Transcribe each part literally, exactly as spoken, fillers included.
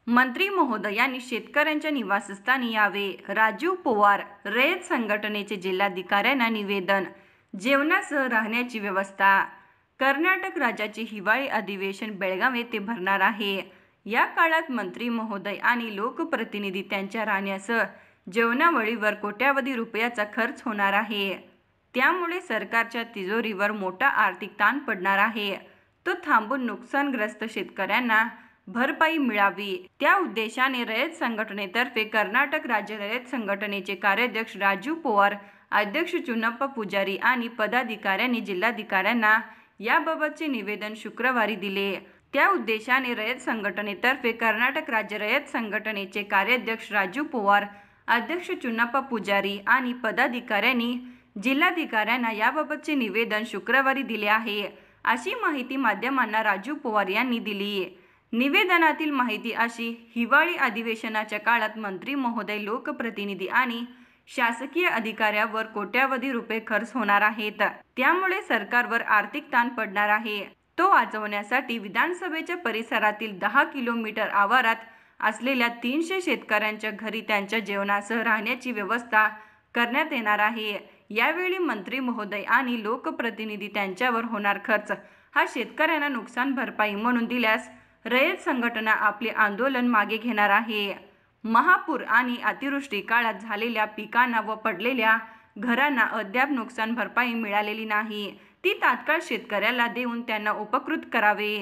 मंत्री महोदयांनी शेतकऱ्यांच्या निवासस्थानी यावे. राजू पवार, रयत संघटनेचे जिल्हाधिकाऱ्यांना निवेदन. जेवणासह राहण्याची व्यवस्था. कर्नाटक राज्याचे हिवाळी अधिवेशन बेळगाव येथे भरणार आहे. या काळात मंत्री महोदय आणि लोकप्रतिनिधी त्यांच्या राहण्यासह जेवणावळीवर कोट्यावधी रुपयाचा खर्च होणार आहे. त्यामुळे सरकारच्या तिजोरीवर मोठा आर्थिक ताण पडणार आहे. तो थांबून नुकसानग्रस्त शेतकऱ्यांना भरपाई मिळावी, त्या उद्देशाने रयत संघटनेतर्फे कर्नाटक राज्य रयत संघटनेचे कार्याध्यक्ष राजू पवार, अध्यक्ष चुन्नप्पा पुजारी आणि पदाधिकाऱ्यांनी जिल्हाधिकाऱ्यांना याबाबतचे निवेदन शुक्रवारी दिले. त्या उद्देशाने रयत संघटनेतर्फे कर्नाटक राज्य रयत संघटनेचे कार्याध्यक्ष राजू पवार, अध्यक्ष चुन्नप्पा पुजारी आणि पदाधिकाऱ्यांनी जिल्हाधिकाऱ्यांना याबाबतचे निवेदन शुक्रवारी दिले आहे, अशी माहिती माध्यमांना राजू पवार यांनी दिली. निवेदनातील माहिती अशी: हिवाळी अधिवेशनाच्या काळात मंत्री महोदय, लोकप्रतिनिधी आणि शासकीय अधिकाऱ्यांवर कोट्यावधी रुपये खर्च होणार आहेत. त्यामुळे सरकारवर आर्थिक ताण पडणार आहे. तो वाचवण्यासाठी विधानसभेच्या परिसरातील दहा किलोमीटर आवारात असलेल्या तीनशे शेतकऱ्यांच्या घरी त्यांच्या जेवणासह राहण्याची व्यवस्था करण्यात येणार आहे. यावेळी मंत्री महोदय आणि लोकप्रतिनिधी त्यांच्यावर होणार खर्च हा शेतकऱ्यांना नुकसान भरपाई म्हणून दिल्यास रयत संघटना आपले आंदोलन मागे घेणार आहे. महापूर आणि अतिवृष्टी काळात झालेल्या पिकांना व पडलेल्या घरांना अद्याप नुकसान भरपाई मिळालेली नाही. ती तात्काळ शेतकऱ्याला देऊन त्यांना उपकृत करावे.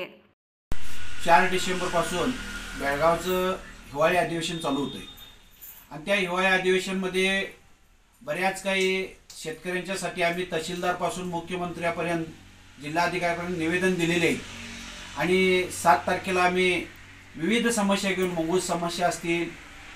चार डिसेंबर पासून बेळगावचं हिवाळी अधिवेशन चालू होतंय आणि त्या हिवाळी अधिवेशनमध्ये बऱ्याच काही शेतकऱ्यांच्यासाठी आम्ही तहसीलदारपासून मुख्यमंत्र्यापर्यंत जिल्हाधिकाऱ्यांपर्यंत निवेदन दिलेले आहे. आणि सात तारखेला आम्ही विविध समस्या घेऊन, मूलभूत समस्या असतील,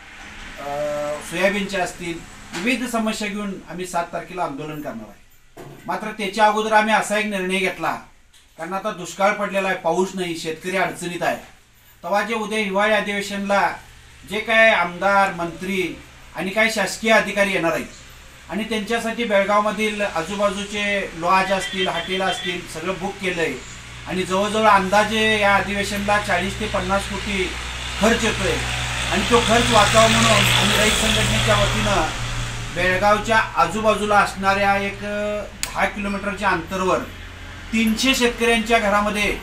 सोयाबीनच्या असतील, विविध समस्या घेऊन आम्ही सात तारखेला आंदोलन करणार आहे. मात्र त्याच्या अगोदर आम्ही असा एक निर्णय घेतला, कारण आता दुष्काळ पडलेला आहे, पाऊस नाही, शेतकरी अडचणीत आहे. तेव्हा जे उद्या हिवाळी अधिवेशनला जे काय आमदार, मंत्री आणि काही शासकीय अधिकारी येणार आहेत आणि त्यांच्यासाठी बेळगावमधील आजूबाजूचे लॉज असतील, हॉटेल असतील, सगळं बुक केलं आहे आणि जवळजवळ अंदाजे या अधिवेशनला चाळीस ते पन्नास कोटी खर्च येतोय. आणि तो खर्च वाचावा म्हणून आम्ही रयत संघटनेच्या वतीनं बेळगावच्या आजूबाजूला असणाऱ्या एक दहा किलोमीटरच्या अंतरावर तीनशे शेतकऱ्यांच्या घरामध्ये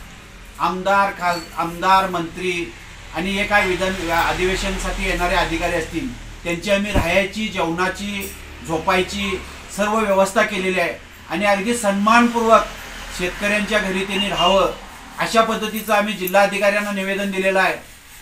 आमदार, खास आमदार, मंत्री आणि हे काय विधान अधिवेशनासाठी येणारे अधिकारी असतील त्यांची आम्ही राहायची, जेवणाची, झोपायची सर्व व्यवस्था केलेली आहे. आणि अगदी सन्मानपूर्वक शेतकऱ्यांच्या घरी त्यांनी राहावं अशा पद्धतीचं आम्ही जिल्हाधिकाऱ्यांना निवेदन दिलेलं आहे.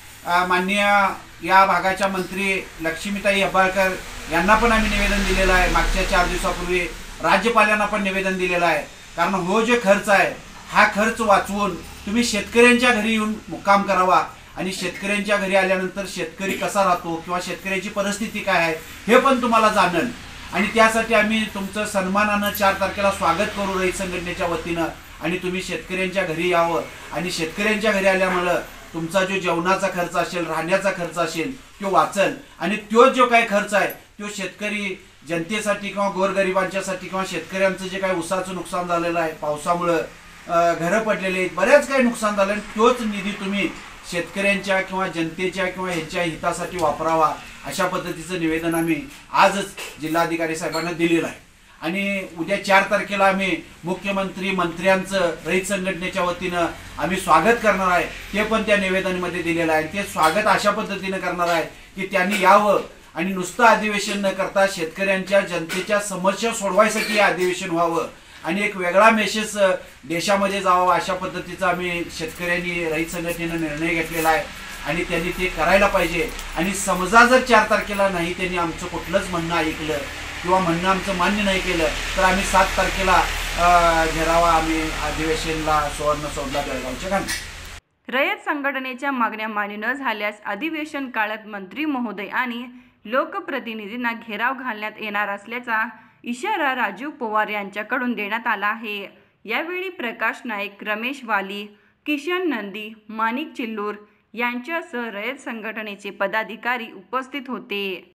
माननीय या भागाच्या मंत्री लक्ष्मीताई हेब्बाळकर यांना पण आम्ही निवेदन दिलेलं आहे. मागच्या चार दिवसापूर्वी राज्यपालांना पण निवेदन दिलेलं आहे. कारण हो जे खर्च आहे हा खर्च वाचवून तुम्ही शेतकऱ्यांच्या घरी येऊन मुक्काम करावा आणि शेतकऱ्यांच्या घरी आल्यानंतर शेतकरी कसा राहतो किंवा शेतकऱ्याची परिस्थिती काय आहे हे पण तुम्हाला जाणेल. आणि त्यासाठी आम्ही तुमचं सन्मानानं चार तारखेला स्वागत करू रयत संघटनेच्या वतीनं. आणि तुम्ही शेतकऱ्यांच्या घरी यावं आणि शेतकऱ्यांच्या घरी आल्यामुळं तुमचा जो जेवणाचा खर्च असेल, राहण्याचा खर्च असेल तो वाचेल. आणि तो जो काही खर्च आहे तो शेतकरी जनतेसाठी किंवा गोरगरिबांच्यासाठी किंवा शेतकऱ्यांचं जे काही ऊसाचं नुकसान झालेलं आहे पावसामुळं, घरं पडलेले आहेत, बऱ्याच काही नुकसान झालं, तोच निधी तुम्ही शेतकऱ्यांच्या किंवा जनतेच्या किंवा ह्यांच्या हितासाठी वापरावा अशा पद्धतीचं निवेदन आम्ही आजच जिल्हाधिकारी साहेबांना दिलेलं आहे. आणि उद्या चार तारखेला आम्ही मुख्यमंत्री, मंत्र्यांचं रयत संघटनेच्या वतीनं आम्ही स्वागत करणार आहे. ते पण त्या निवेदनामध्ये दिलेलं आहे. ते स्वागत अशा पद्धतीनं करणार आहे की त्यांनी यावं आणि नुसतं अधिवेशन न करता शेतकऱ्यांच्या, जनतेच्या समस्या सोडवायसाठी हे अधिवेशन व्हावं आणि एक वेगळा मेसेज देशामध्ये जावा अशा पद्धतीचा आम्ही शेतकऱ्यांनी रयत संघटनेनं निर्णय घेतलेला आहे. आणि त्यांनी ते करायला पाहिजे. आणि समजा जर चार तारखेला नाही त्यांनी आमचं कुठलंच म्हणणं ऐकलं किंवा म्हणणं आमचं मान्य नाही केलं तर आम्ही सात तारखेला घेरावा आम्ही अधिवेशनला सुवर्ण सौधला बेळगावच्या घालू. रयत संघटनेच्या मागण्या मान्य न झाल्यास अधिवेशन काळात मंत्री महोदय आणि लोकप्रतिनिधींना घेराव घालण्यात येणार असल्याचा इशारा राजू पवार यांच्याकडून देण्यात आला आहे. यावेळी प्रकाश नाईक, रमेश वाली, किशन नंदी, माणिक चिल्लूर यांच्यासह रयत संघटनेचे पदाधिकारी उपस्थित होते.